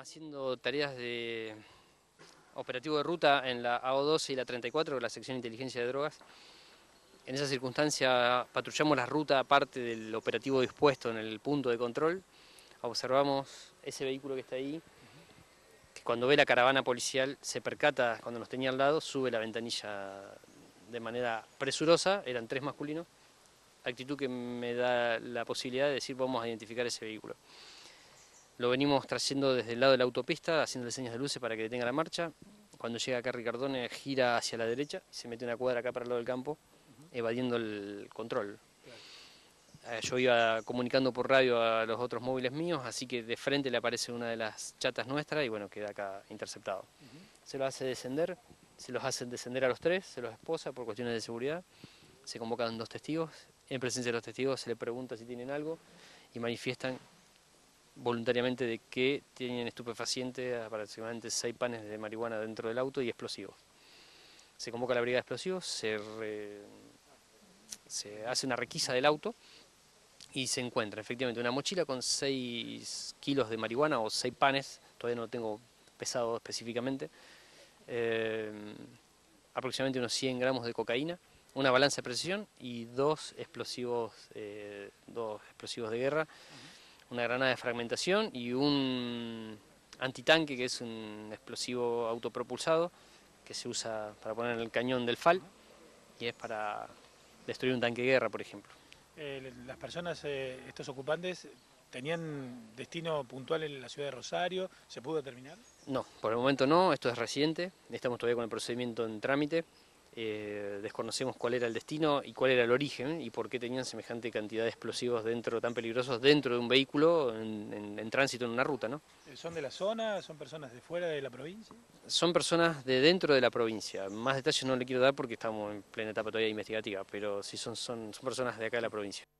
haciendo tareas de operativo de ruta en la AO12 y la 34, la sección de inteligencia de drogas. En esa circunstancia patrullamos la ruta aparte del operativo dispuesto en el punto de control. Observamos ese vehículo que está ahí, que cuando ve la caravana policial se percata, cuando nos tenía al lado, sube la ventanilla de manera presurosa, eran 3 masculinos, actitud que me da la posibilidad de decir vamos a identificar ese vehículo. Lo venimos trayendo desde el lado de la autopista, haciéndole señas de luces para que detenga la marcha. Cuando llega acá Ricardone gira hacia la derecha, se mete una cuadra acá para el lado del campo, evadiendo el control. Yo iba comunicando por radio a los otros móviles míos, así que de frente le aparece una de las chatas nuestras y bueno, queda acá interceptado. Se los hace descender, se los hacen descender a los 3, se los esposa por cuestiones de seguridad, se convocan 2 testigos, en presencia de los testigos se les pregunta si tienen algo y manifiestan voluntariamente de que tienen estupefaciente, aproximadamente 6 panes de marihuana dentro del auto y explosivos. Se convoca a la brigada de explosivos, se hace una requisa del auto y se encuentra efectivamente una mochila con 6 kilos de marihuana o 6 panes, todavía no lo tengo pesado específicamente, aproximadamente unos 100 gramos de cocaína, una balanza de precisión y 2 explosivos de guerra, una granada de fragmentación y un antitanque, que es un explosivo autopropulsado que se usa para poner en el cañón del FAL y es para destruir un tanque de guerra, por ejemplo. Las personas, estos ocupantes, ¿tenían destino puntual en la ciudad de Rosario? ¿Se pudo determinar? No, por el momento no, esto es reciente, estamos todavía con el procedimiento en trámite, desconocemos cuál era el destino y cuál era el origen y por qué tenían semejante cantidad de explosivos tan peligrosos dentro de un vehículo en tránsito en una ruta, ¿no? ¿Son de la zona? ¿Son personas de fuera de la provincia? Son personas de dentro de la provincia, más detalles no le quiero dar porque estamos en plena etapa todavía investigativa, pero sí son personas de acá de la provincia.